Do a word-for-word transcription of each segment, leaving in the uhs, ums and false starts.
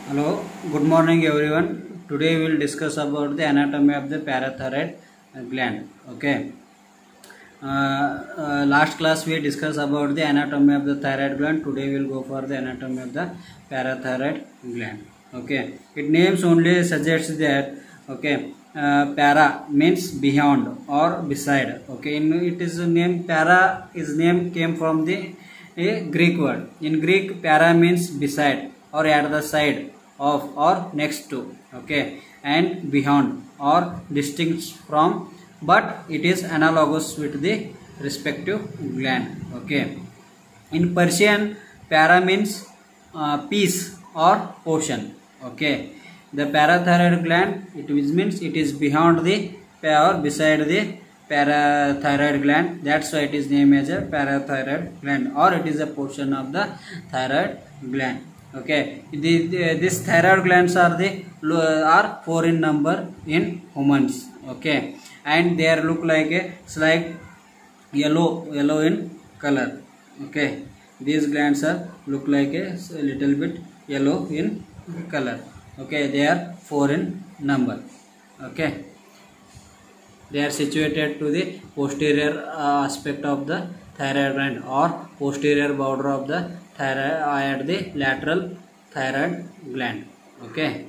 Hello, good morning everyone. Today we will discuss about the anatomy of the parathyroid gland. Okay. Uh, uh, last class we discussed about the anatomy of the thyroid gland. Today we will go for the anatomy of the parathyroid gland. Okay. It names only suggests that okay. Uh, para means beyond or beside. Okay. In it is name para is name came from the a Greek word. In Greek, para means beside or at the side of or next to, okay, and beyond or distinct from, but it is analogous with the respective gland. Okay. In Persian, para means uh, piece or portion. Okay. The parathyroid gland, it means it is beyond the or beside the parathyroid gland. That's why it is named as a parathyroid gland, or it is a portion of the thyroid gland. Okay, the, the, these thyroid glands are the are four in number in humans. Okay, and they are look like a slight yellow yellow in color. Okay, these glands are look like a, a little bit yellow in color. Okay, they are four in number. Okay. They are situated to the posterior uh, aspect of the thyroid gland or posterior border of the thyroid uh, at the lateral thyroid gland. Okay.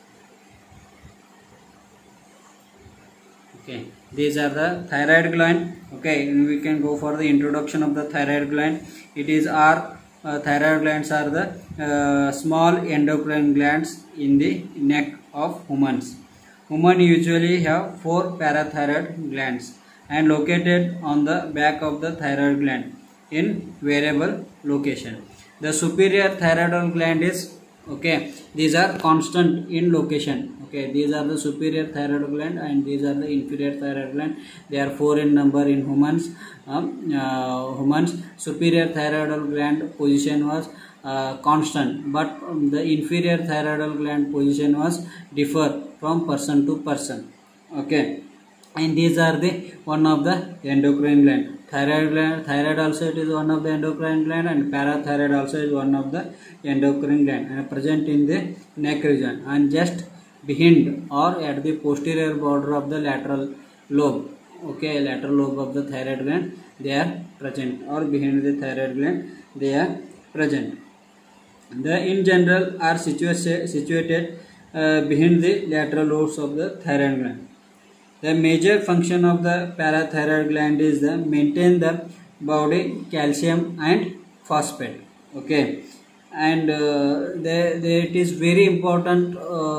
Okay. These are the thyroid gland. Okay. And we can go for the introduction of the thyroid gland. It is our uh, thyroid glands are the uh, small endocrine glands in the neck of humans. Humans usually have four parathyroid glands and located on the back of the thyroid gland in variable location. The superior thyroid gland is okay. These are constant in location. Okay, these are the superior thyroid gland and these are the inferior thyroid gland. They are four in number in humans. Um, uh, humans superior thyroid gland position was uh, constant, but um, the inferior thyroid gland position was differ from person to person. Okay, and these are the one of the endocrine gland. Thyroid gland, thyroid also it is one of the endocrine gland, and parathyroid also is one of the endocrine gland and present in the neck region and just behind or at the posterior border of the lateral lobe. Okay, lateral lobe of the thyroid gland they are present, or behind the thyroid gland they are present. The in general are situated situated uh, behind the lateral lobes of the thyroid gland. The major function of the parathyroid gland is the maintain the body calcium and phosphate. Okay, and uh, they, they, it is very important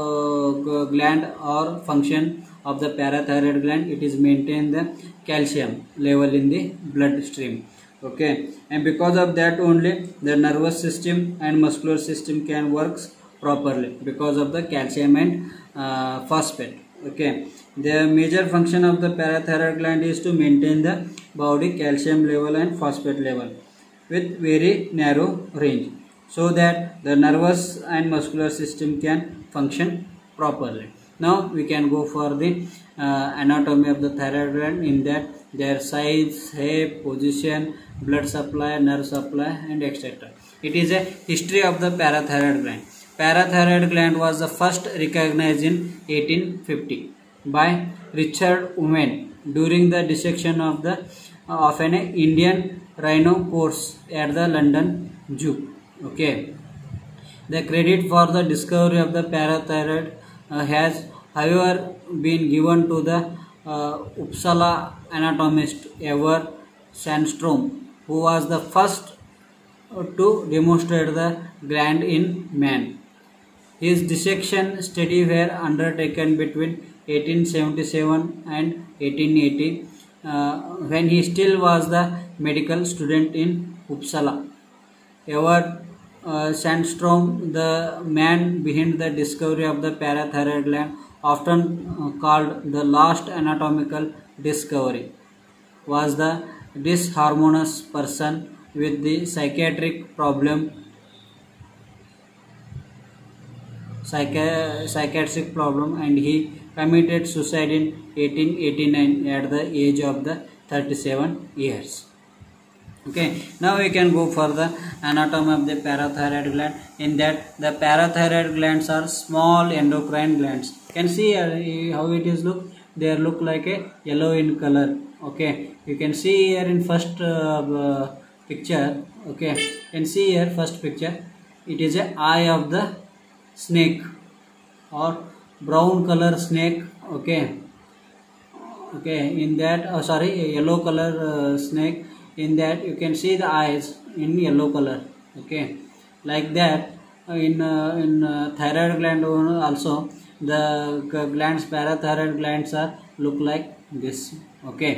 uh, gland or function of the parathyroid gland. It is maintain the calcium level in the bloodstream. Okay, and because of that only the nervous system and muscular system can works properly because of the calcium and uh, phosphate. Okay, the major function of the parathyroid gland is to maintain the body calcium level and phosphate level with very narrow range, so that the nervous and muscular system can function properly. Now we can go for the uh, anatomy of the thyroid gland, in that their size, shape, position, blood supply, nerve supply, and et cetera. It is a history of the parathyroid gland. Parathyroid gland was the first recognized in eighteen fifty by Richard Owen during the dissection of the uh, of an Indian rhinoceros at the London Zoo. Okay, the credit for the discovery of the parathyroid uh, has, however, been given to the uh, Uppsala anatomist Ever Sandstrom, who was the first uh, to demonstrate the gland in man. His dissection studies were undertaken between eighteen seventy-seven and eighteen eighty, uh, when he still was the medical student in Uppsala. Ever uh, Sandstrom, the man behind the discovery of the parathyroid gland, often uh, called the last anatomical discovery, was the disharmonious person with the psychiatric problem Psychi psychiatric problem and he committed suicide in eighteen eighty-nine at the age of the thirty-seven years. Okay, now we can go for the anatomy of the parathyroid gland. In that, the parathyroid glands are small endocrine glands. You can see uh, how it is look. They look like a yellow in color. Okay, you can see here in first uh, uh, picture. Okay, you can see here first picture. It is a eye of the snake or brown color snake. Okay, okay, in that uh, sorry yellow color uh, snake. In that you can see the eyes in yellow color. Okay, like that uh, in uh, in uh, thyroid gland also the glands, parathyroid glands are look like this. Okay,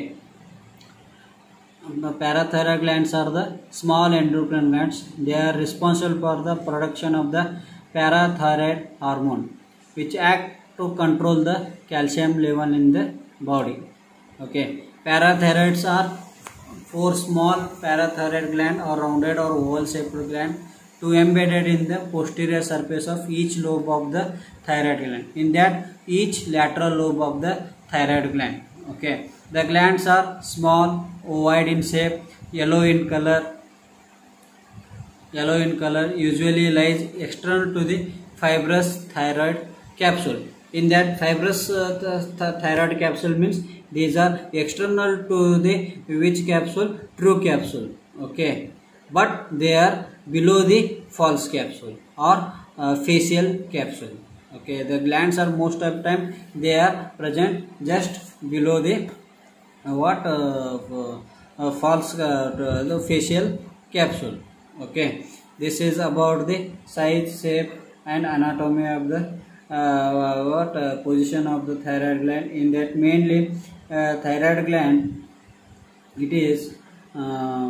the parathyroid glands are the small endocrine glands. They are responsible for the production of the parathyroid hormone, which act to control the calcium level in the body. Okay, parathyroids are four small parathyroid gland or rounded or oval shaped gland to embedded in the posterior surface of each lobe of the thyroid gland. In that, each lateral lobe of the thyroid gland. Okay, the glands are small, ovoid in shape, yellow in color. Yellow in color usually lies external to the fibrous thyroid capsule. In that, fibrous uh, the, the thyroid capsule means these are external to the which capsule? True capsule. Okay, but they are below the false capsule or uh, facial capsule. Okay, the glands are most of the time they are present just below the uh, what uh, uh, false uh, the facial capsule. Okay, this is about the size, shape and anatomy of the uh, what uh, position of the thyroid gland. In that, mainly uh, thyroid gland, it is um,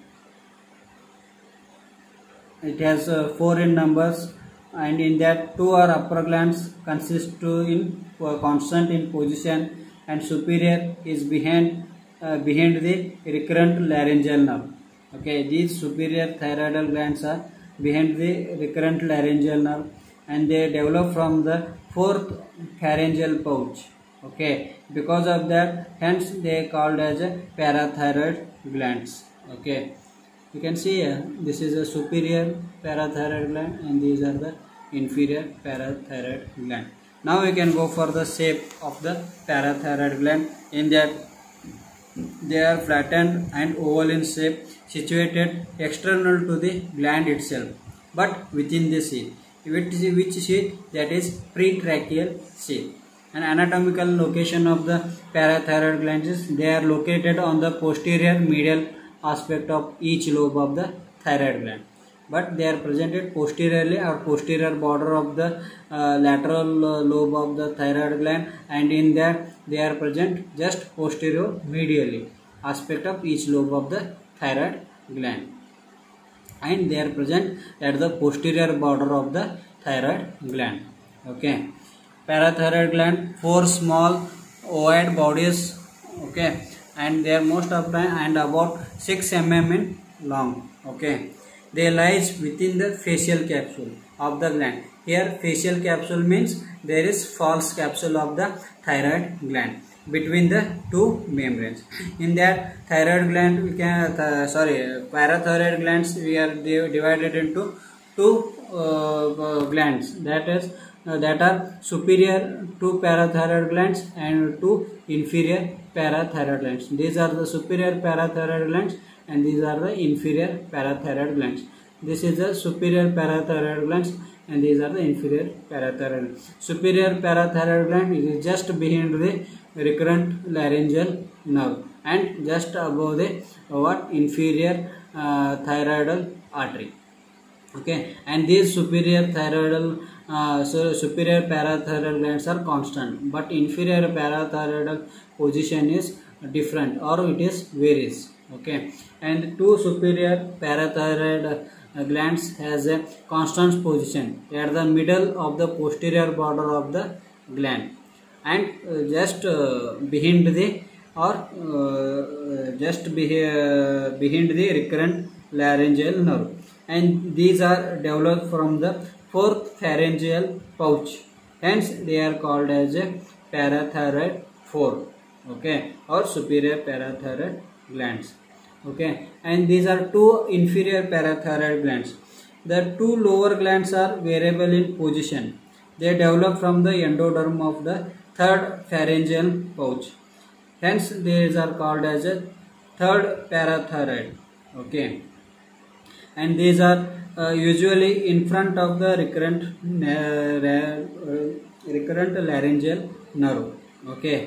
it has uh, four in numbers, and in that two are upper glands consist to in uh, constant in position, and superior is behind uh, behind the recurrent laryngeal nerve. Okay, these superior thyroidal glands are behind the recurrent laryngeal nerve, and they develop from the fourth pharyngeal pouch. Okay, because of that, hence they are called as a parathyroid glands. Okay, you can see here this is a superior parathyroid gland and these are the inferior parathyroid gland. Now we can go for the shape of the parathyroid gland. In that, they are flattened and oval in shape, situated external to the gland itself, but within the sheath. Which sheath? That is pretracheal sheath. An anatomical location of the parathyroid glands is they are located on the posterior medial aspect of each lobe of the thyroid gland, but they are presented posteriorly or posterior border of the uh, lateral uh, lobe of the thyroid gland, and in that they are present just posterior medially aspect of each lobe of the thyroid gland, and they are present at the posterior border of the thyroid gland. Okay, parathyroid gland, four small ovoid bodies. Okay, and they are most of the time and about six millimeters in long. Okay, they lies within the facial capsule of the gland. Here facial capsule means there is false capsule of the thyroid gland between the two membranes. In that, thyroid gland we can uh, sorry parathyroid glands we are divided into two uh, uh, glands, that is uh, that are superior two parathyroid glands and two inferior parathyroid glands. These are the superior parathyroid glands and these are the inferior parathyroid glands. This is the superior parathyroid glands and these are the inferior parathyroid. Superior parathyroid gland is just behind the recurrent laryngeal nerve and just above the what inferior uh, thyroidal artery. Okay, and these superior thyroidal uh, so superior parathyroid glands are constant, but inferior parathyroidal position is different or it is varies. Okay, and two superior parathyroid uh, glands has a constant position at the middle of the posterior border of the gland, and uh, just uh, behind the or uh, just be, uh, behind the recurrent laryngeal nerve, and these are developed from the fourth pharyngeal pouch, hence they are called as a parathyroid four. Okay, or superior parathyroid glands. Okay, and these are two inferior parathyroid glands. The two lower glands are variable in position. They develop from the endoderm of the third pharyngeal pouch. Hence, these are called as a third parathyroid. Okay, and these are uh, usually in front of the recurrent uh, uh, recurrent laryngeal nerve. Okay,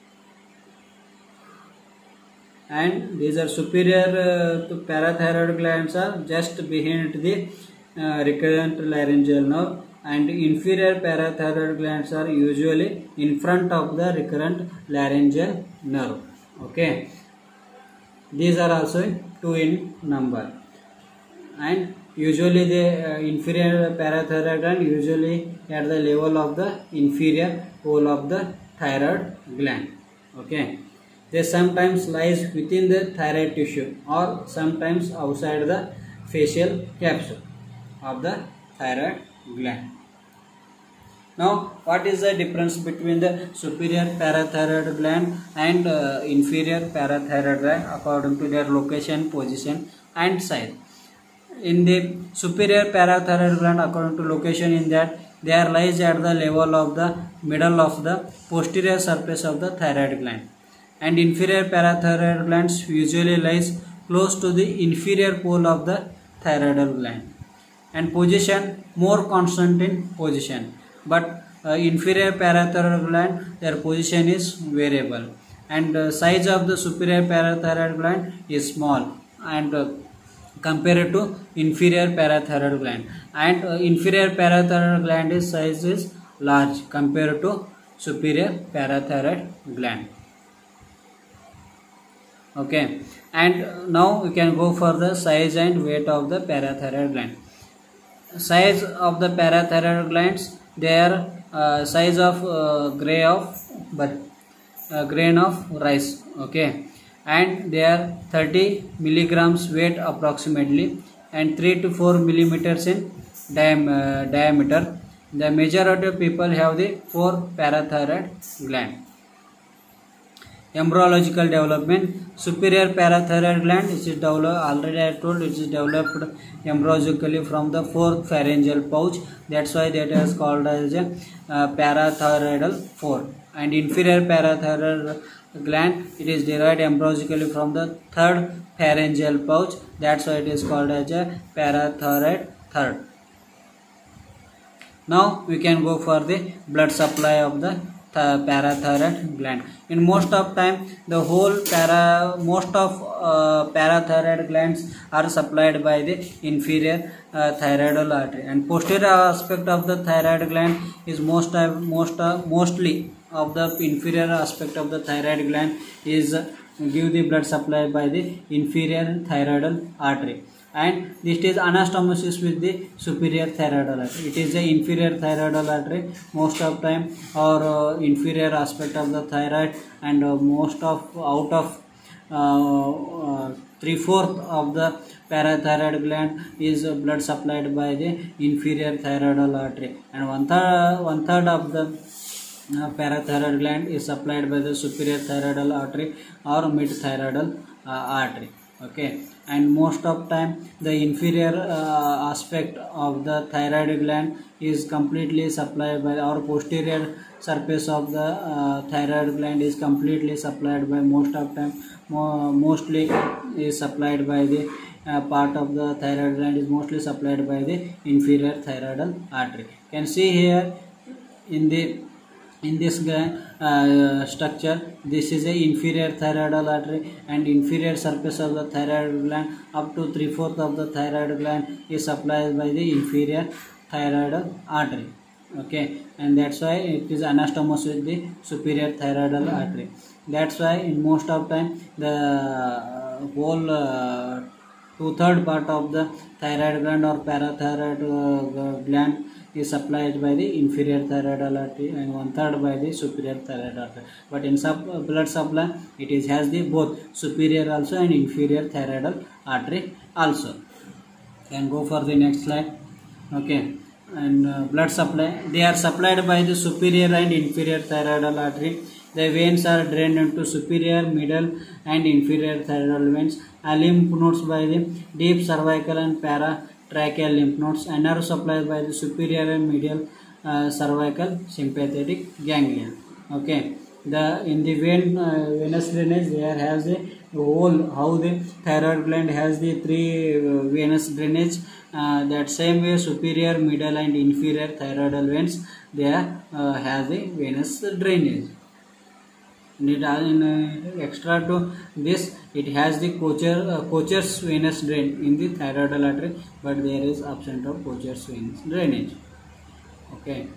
and these are superior uh, parathyroid glands are just behind the uh, recurrent laryngeal nerve, and inferior parathyroid glands are usually in front of the recurrent laryngeal nerve. Okay, these are also two in number, and usually the uh, inferior parathyroid gland usually at the level of the inferior pole of the thyroid gland. Okay, they sometimes lies within the thyroid tissue or sometimes outside the facial capsule of the thyroid gland. Now, what is the difference between the superior parathyroid gland and uh, inferior parathyroid gland according to their location, position and size? In the superior parathyroid gland, according to location, in that they are lies at the level of the middle of the posterior surface of the thyroid gland, and inferior parathyroid glands usually lies close to the inferior pole of the thyroidal gland, and position more constant in position. But uh, inferior parathyroid gland, their position is variable, and uh, size of the superior parathyroid gland is small and uh, compared to inferior parathyroid gland, and uh, inferior parathyroid gland is size is large compared to superior parathyroid gland. Okay, and now we can go for the size and weight of the parathyroid gland. Size of the parathyroid glands, their uh, size of uh, gray of but uh, grain of rice. Okay, and they are thirty milligrams weight approximately, and three to four millimeters in diam uh, diameter. The majority of people have the four parathyroid gland. Embryological development. Superior parathyroid gland, which is developed, already I told, it is developed embryologically from the fourth pharyngeal pouch. That's why that is called as a uh, parathyroidal four. And inferior parathyroid gland, it is derived embryologically from the third pharyngeal pouch. That's why it is called as a parathyroid third. Now we can go for the blood supply of the parathyroid gland. In most of time, the whole para most of uh, parathyroid glands are supplied by the inferior uh, thyroidal artery, and posterior aspect of the thyroid gland is most uh, most uh, mostly of the inferior aspect of the thyroid gland is uh, give the blood supply by the inferior thyroidal artery, and this is anastomosis with the superior thyroidal artery. It is the inferior thyroidal artery most of time, or uh, inferior aspect of the thyroid, and uh, most of out of uh, uh, three fourth of the parathyroid gland is uh, blood supplied by the inferior thyroidal artery, and one third one third of the uh, parathyroid gland is supplied by the superior thyroidal artery or mid thyroidal uh, artery. Okay, and most of time the inferior uh, aspect of the thyroid gland is completely supplied by, or posterior surface of the uh, thyroid gland is completely supplied by, most of time mo mostly is supplied by the uh, part of the thyroid gland is mostly supplied by the inferior thyroidal artery. You can see here in the in this uh, structure, this is a inferior thyroidal artery, and inferior surface of the thyroid gland up to three fourth of the thyroid gland is supplied by the inferior thyroidal artery. Okay, and that's why it is anastomosed with the superior thyroidal artery. That's why in most of time the whole uh, two third part of the thyroid gland or parathyroid uh, gland is supplied by the inferior thyroidal artery, and one third by the superior thyroid artery. But in sub uh, blood supply, it is has the both superior also and inferior thyroidal artery also. Can go for the next slide. Okay, and uh, blood supply, they are supplied by the superior and inferior thyroidal artery. The veins are drained into superior, middle and inferior thyroidal veins, uh, lymph nodes by the deep cervical and paratracheal lymph nodes, and nerve supplied by the superior and medial uh, cervical sympathetic ganglia. Okay, the in the vein uh, venous drainage there has a whole how the thyroid gland has the three uh, venous drainage. Uh, that same way superior, middle and inferior thyroidal veins they uh, have the venous drainage. In, uh, extra to this, it has the Kocher, uh, Kocher's venous drain in the thyroidal artery, but there is absent of Kocher's venous drainage. Okay,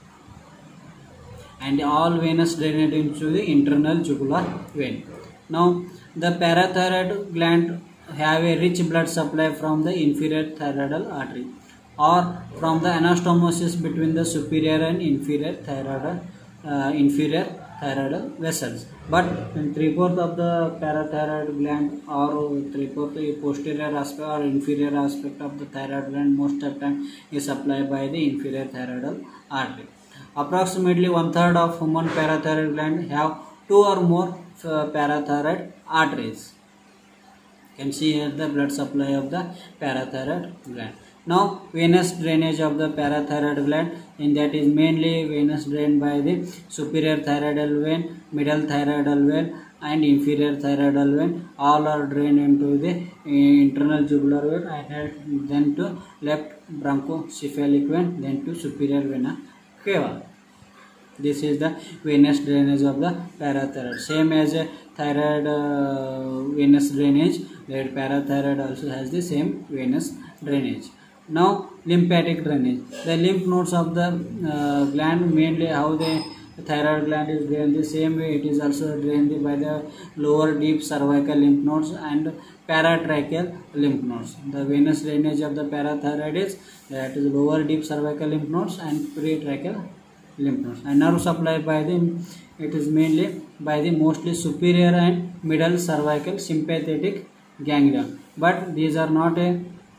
and all venous drainage into the internal jugular vein. Now, the parathyroid gland have a rich blood supply from the inferior thyroidal artery or from the anastomosis between the superior and inferior thyroid uh, inferior thyroidal vessels. But in three-fourths of the parathyroid gland or three-fourths posterior aspect or inferior aspect of the thyroid gland most of the time is supplied by the inferior thyroidal artery. Approximately one-third of human parathyroid gland have two or more uh, parathyroid arteries. You can see here the blood supply of the parathyroid gland. Now, venous drainage of the parathyroid gland, in that is mainly venous drain by the superior thyroidal vein, middle thyroidal vein and inferior thyroidal vein. All are drained into the uh, internal jugular vein and then to left bronchocephalic vein, then to superior vena cava. This is the venous drainage of the parathyroid. Same as a thyroid uh, venous drainage, that parathyroid also has the same venous drainage. Now, lymphatic drainage. The lymph nodes of the uh, gland, mainly how the thyroid gland is drained, the same way it is also drained by the lower deep cervical lymph nodes and paratracheal lymph nodes. The venous drainage of the parathyroid is that is lower deep cervical lymph nodes and paratracheal lymph nodes. And nerve supply by the it is mainly by the mostly superior and middle cervical sympathetic ganglia. But these are not a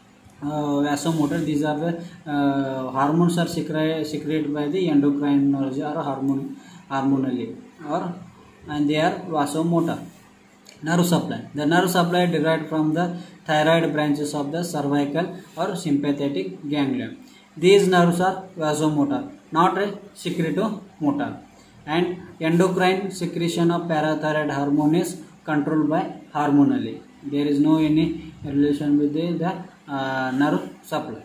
uh, vasomotor. These are the uh, hormones are secreted secreted by the endocrinology or hormone hormonally or and they are vasomotor. Nerve supply. The nerve supply derived from the thyroid branches of the cervical or sympathetic ganglia. These nerves are vasomotor, not a secretomotor. And endocrine secretion of parathyroid hormone is controlled by hormonally. There is no any relation with the, the uh, nerve supply.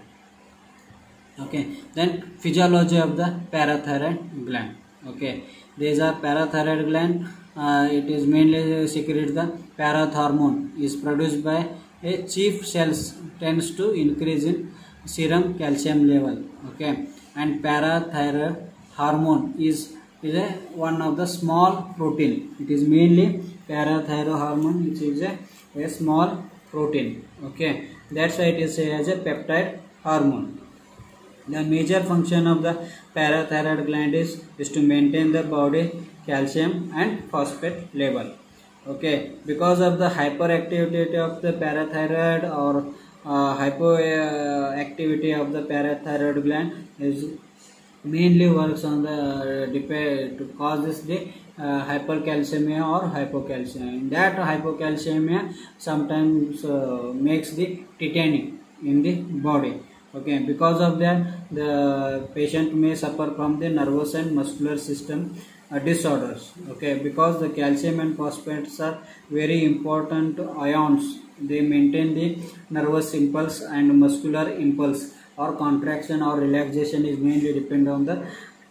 Okay. Then physiology of the parathyroid gland. Okay. These are parathyroid gland. Uh, it is mainly secreted the parathormone is produced by a chief cells tends to increase in serum calcium level. Okay. And parathyroid hormone is is a one of the small protein. It is mainly parathyroid hormone, which is a, a small protein. Okay, that's why it is as a peptide hormone. The major function of the parathyroid gland is, is to maintain the body calcium and phosphate level. Okay, because of the hyperactivity of the parathyroid or uh, hypoactivity of the parathyroid gland is mainly works on the uh, depend to cause this the uh, hypercalcemia or hypocalcemia. That hypocalcemia sometimes uh, makes the tetany in the body. Okay, because of that the patient may suffer from the nervous and muscular system uh, disorders. Okay, because the calcium and phosphates are very important ions. They maintain the nervous impulse and muscular impulse or contraction or relaxation is mainly depend on the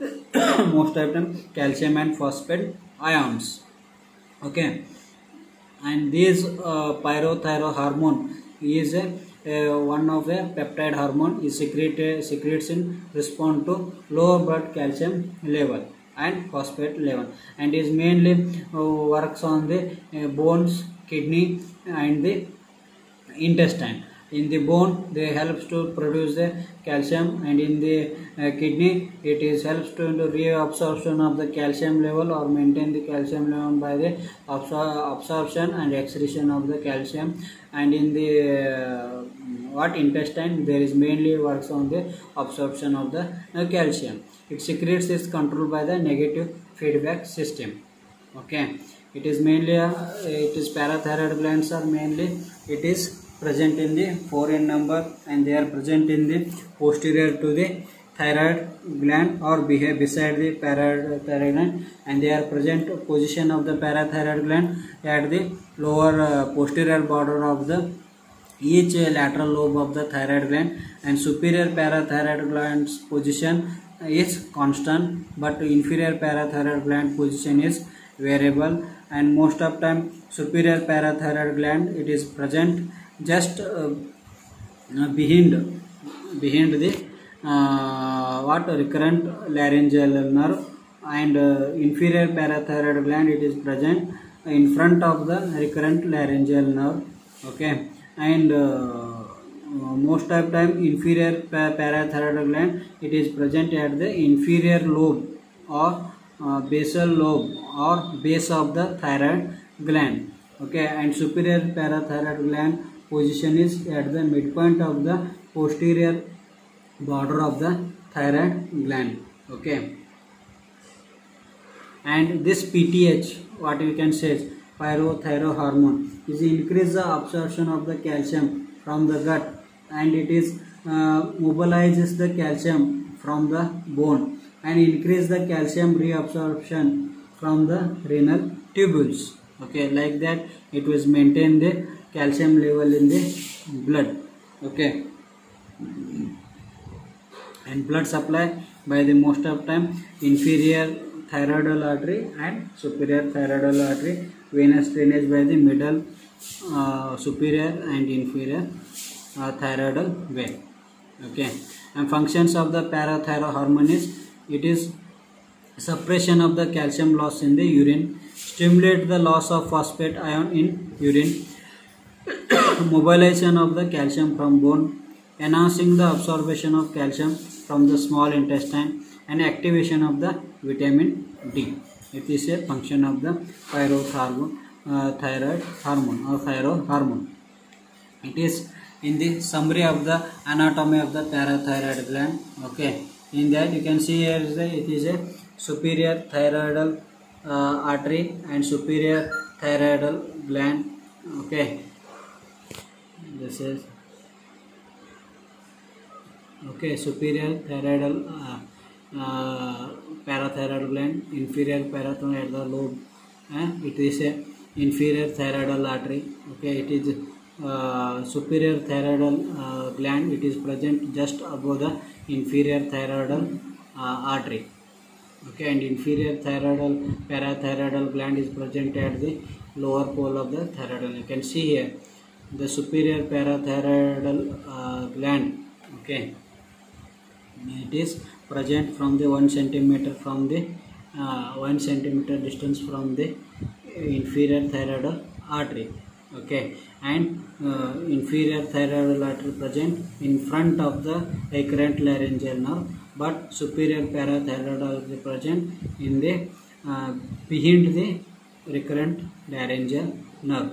most of them calcium and phosphate ions. Okay, and this uh, pyrothyroid hormone is a uh, one of a peptide hormone is secreted secretes in response to low blood calcium level and phosphate level, and is mainly uh, works on the uh, bones, kidney and the intestine. In the bone they helps to produce the calcium, and in the uh, kidney it is helps to the reabsorption of the calcium level or maintain the calcium level by the absor absorption and excretion of the calcium, and in the uh, what intestine there is mainly works on the absorption of the uh, calcium. It secretes is controlled by the negative feedback system. Okay, It is mainly uh, it is parathyroid glands are mainly it is present in the four in number, and they are present in the posterior to the thyroid gland or behave beside the parathyroid gland, and they are present position of the parathyroid gland at the lower uh, posterior border of the each uh, lateral lobe of the thyroid gland, and superior parathyroid gland's position is constant, but inferior parathyroid gland position is variable. And most of time superior parathyroid gland it is present just uh, behind behind the uh, what recurrent laryngeal nerve, and uh, inferior parathyroid gland it is present in front of the recurrent laryngeal nerve. Okay, and uh, most of time inferior parathyroid gland it is present at the inferior lobe or uh, basal lobe or base of the thyroid gland. Okay, and superior parathyroid gland position is at the midpoint of the posterior border of the thyroid gland. Okay, and this P T H, what we can say is pyrothyroid hormone, is increase the absorption of the calcium from the gut, and it is uh, mobilizes the calcium from the bone and increase the calcium reabsorption from the renal tubules. Okay, like that it was maintain the calcium level in the blood. Okay, and blood supply by the most of time inferior thyroidal artery and superior thyroidal artery, venous drainage by the middle uh, superior and inferior uh, thyroidal vein. Okay, and functions of the parathyroid hormone is it is suppression of the calcium loss in the urine, stimulate the loss of phosphate ion in urine, mobilization of the calcium from bone, enhancing the absorption of calcium from the small intestine, and activation of the vitamin D. It is a function of the pyrothyroid uh, thyroid hormone or thyroid hormone. It is in the summary of the anatomy of the parathyroid gland. Okay, in that you can see here is the, it is a superior thyroidal uh, artery and superior thyroidal gland. Okay, this is okay superior thyroidal uh, uh, parathyroid gland, inferior parathyroidal lobe, and it is a inferior thyroidal artery. Okay, it is uh, superior thyroidal uh, gland, it is present just above the inferior thyroidal uh, artery. Okay, and inferior thyroidal parathyroidal gland is present at the lower pole of the thyroid. You can see here the superior parathyroidal uh, gland. Okay, it is present from the one centimeter from the uh, one centimeter distance from the inferior thyroidal artery. Okay, and uh, inferior thyroidal artery present in front of the recurrent laryngeal nerve, but superior parathyroidal artery present in the uh, behind the recurrent laryngeal nerve.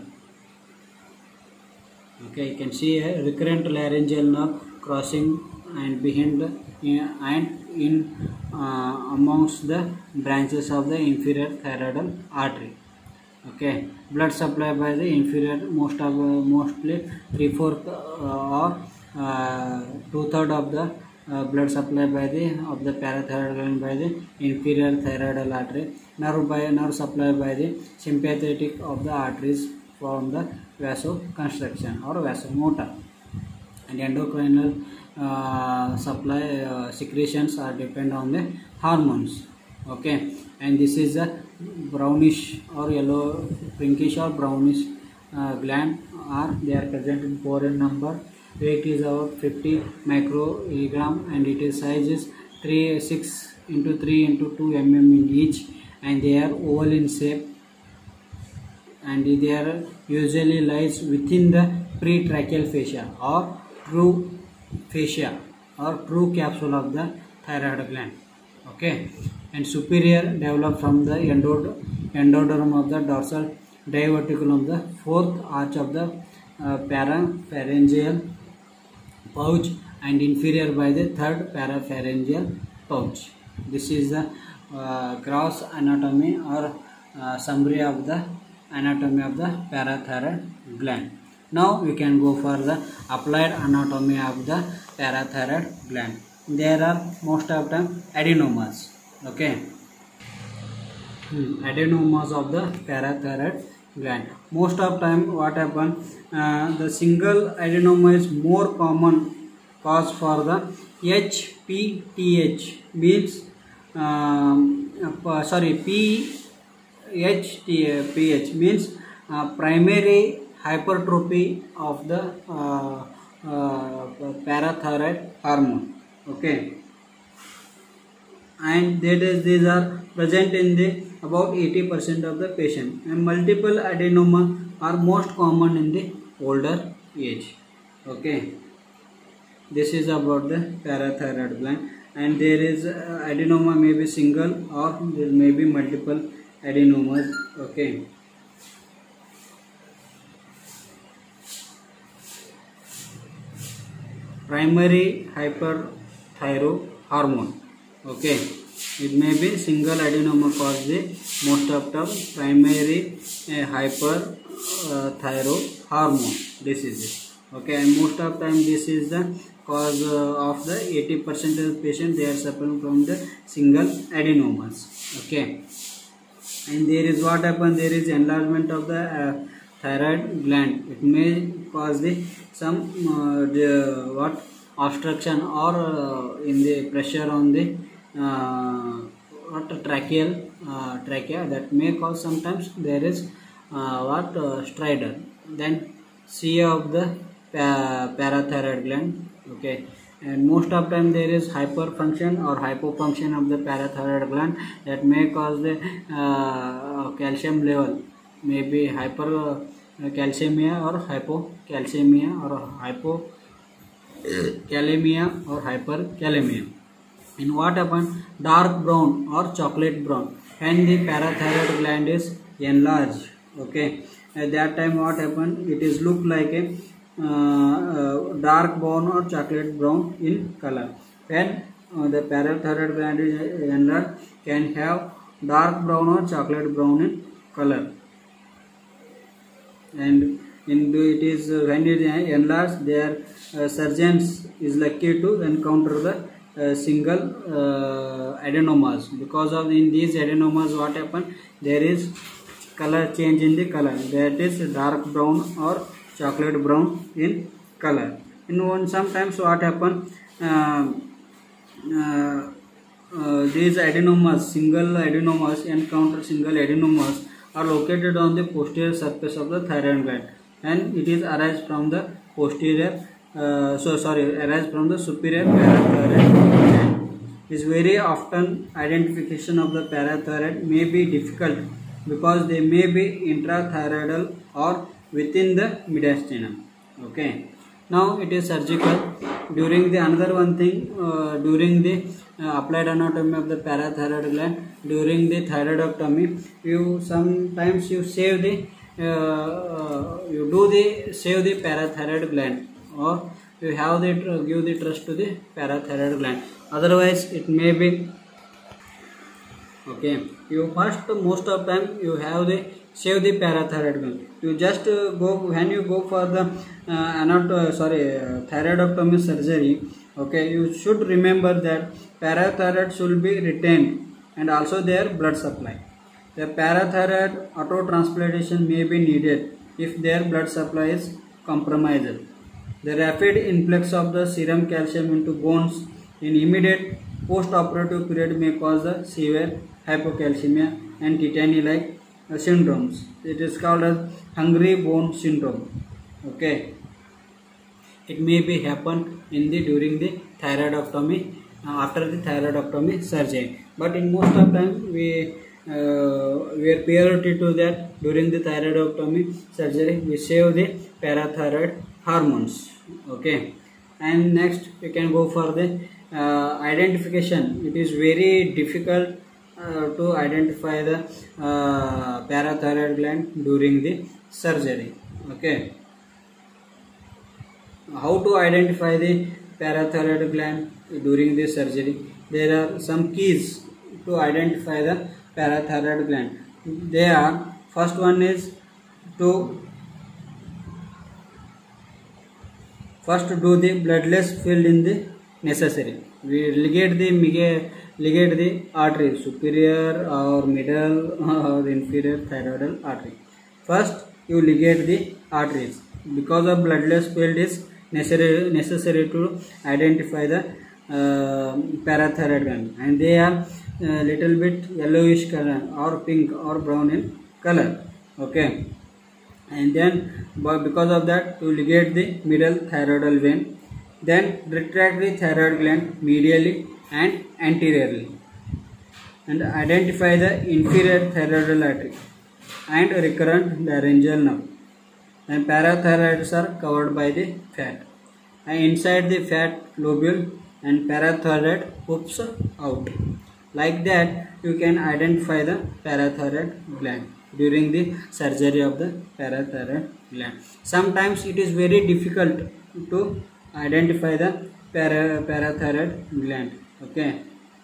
Okay, you can see a recurrent laryngeal nerve crossing and behind the, uh, and in uh, amongst the branches of the inferior thyroidal artery. Okay, blood supply by the inferior most of uh, mostly three fourth uh, or uh, two third of the uh, blood supply by the of the parathyroid gland by the inferior thyroidal artery. Nerve by nerve supply by the sympathetic of the arteries from the vasoconstriction or vasomotor, and endocrinal uh, supply uh, secretions are depend on the hormones. Okay, and this is a brownish or yellow, pinkish or brownish uh, gland are they are present in four in number. Weight is about fifty microgram, and it is size is three six into three into two millimeters in each, and they are oval in shape, and they are usually lies within the pretracheal fascia or true fascia or true capsule of the thyroid gland. Okay, and superior develop from the endod endoderm of the dorsal diverticulum, the fourth arch of the uh, parapharyngeal pouch, and inferior by the third parapharyngeal pouch. This is the uh, gross anatomy or uh, summary of the anatomy of the parathyroid gland. Now we can go for the applied anatomy of the parathyroid gland. There are most of them adenomas. Okay, hmm. adenomas of the parathyroid gland. Most of time what happen, uh, the single adenoma is more common cause for the H P T H, means um, uh, sorry P H T H means uh, primary hypertrophy of the uh, uh, parathyroid hormone. Okay, and that is these are present in the about eighty percent of the patient, and multiple adenoma are most common in the older age. Okay, this is about the parathyroid gland, and there is uh, adenoma may be single or there may be multiple adenomas. Okay, primary hyperthyroid hormone. Okay, it may be single adenoma cause the most of the primary uh, hyperthyroid hormone diseases. Okay, and most of time this is the cause uh, of the eighty percent of patient, they are suffering from the single adenomas. Okay, and there is what happen, there is enlargement of the uh, thyroid gland. It may cause the some uh, the, what obstruction or uh, in the pressure on the uh, what tracheal uh, trachea, that may cause sometimes there is uh, what uh, stridor. Then C of the pa parathyroid gland. Okay, and most of time there is hyperfunction or hypofunction of the parathyroid gland, that may cause the uh, calcium level, may be hypercalcemia or hypocalcemia or hypokalemia or hyperkalemia. And what happen, dark brown or chocolate brown when the parathyroid gland is enlarged. Okay, at that time what happen, it is look like a uh, uh, dark brown or chocolate brown in color. When uh, the parathyroid gland is enlarged, can have dark brown or chocolate brown in color. And in the, it is uh, when it is enlarged, their uh, surgeons is likely to encounter the uh, single uh, adenomas. Because of in these adenomas what happen, there is color change in the color, that is dark brown or chocolate brown in color. In one sometimes what happen, uh, uh, uh, these adenomas, single adenomas, encounter single adenomas are located on the posterior surface of the thyroid gland, and it is arise from the posterior uh, so sorry arise from the superior parathyroid gland. Is very often identification of the parathyroid may be difficult because they may be intrathyroidal or within the mediastinum. Okay, now it is surgical. During the another one thing, uh, during the uh, applied anatomy of the parathyroid gland, during the thyroidectomy, you sometimes you save the uh, uh, you do the save the parathyroid gland, or you have the uh, give the trust to the parathyroid gland. Otherwise, it may be. Okay, you must most of time you have the save the parathyroid gland. You just uh, go when you go for the uh, anat uh, sorry uh, thyroidectomy surgery. Okay, you should remember that parathyroid should be retained and also their blood supply. The parathyroid autotransplantation may be needed if their blood supply is compromised. The rapid influx of the serum calcium into bones in immediate post-operative period may cause a severe hypocalcemia and tetany-like uh, syndromes. It is called as hungry bone syndrome. Okay, it may be happen in the during the thyroidectomy uh, after the thyroidectomy surgery, but in most of time we uh, we are priority to that during the thyroidectomy surgery we save the parathyroid hormones. Okay, and next we can go for the uh, identification. It is very difficult uh, to identify the uh, parathyroid gland during the surgery. Okay, how to identify the parathyroid gland during the surgery? There are some keys to identify the parathyroid gland. they are, first one is to first do the bloodless field in the necessary. We ligate the ligate the artery, superior or middle or inferior thyroidal artery. First you ligate the arteries because of bloodless field is necessary necessary to identify the uh, parathyroid gland, and they are uh, little bit yellowish color or pink or brown in color. Okay, and then because of that you ligate the middle thyroidal vein, then retract the thyroid gland medially and anteriorly, and identify the inferior thyroidal artery and recurrent laryngeal nerve. And parathyroids are covered by the fat, and inside the fat lobule and parathyroid poops out. Like that you can identify the parathyroid gland during the surgery of the parathyroid gland. Sometimes it is very difficult to identify the para parathyroid gland. Okay,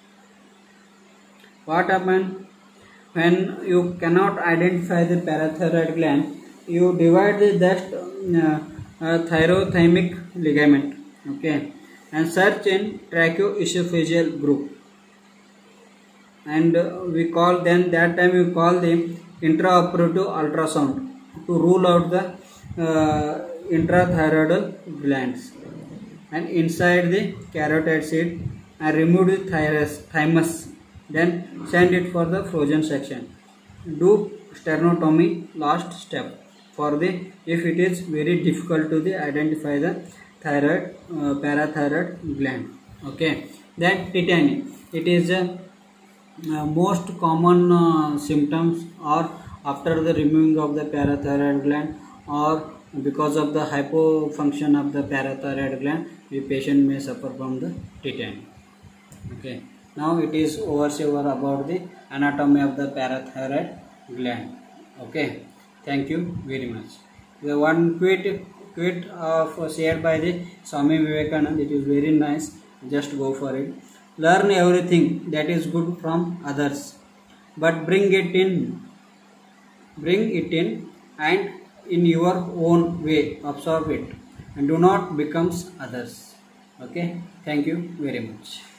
what happens when you cannot identify the parathyroid gland? You divide the that uh, uh, thyrothymic ligament, okay, and search in tracheoesophageal group, and uh, we call then that time we call the intraoperative ultrasound to rule out the uh, intrathyroidal glands, and inside the carotid seed and remove the thymus, thymus then send it for the frozen section. Do sternotomy last step for the if it is very difficult to the identify the thyroid uh, parathyroid gland. Okay, then tetany, it is a uh, most common uh, symptoms or after the removing of the parathyroid gland or because of the hypofunction of the parathyroid gland, the patient may suffer from the tetany. Okay, now it is overview about the anatomy of the parathyroid gland. Okay, thank you very much. The one quote quote of shared by the Swami Vivekananda, it is very nice. Just go for it. Learn everything that is good from others, but bring it in, bring it in, and in your own way absorb it, and do not become others. Okay, thank you very much.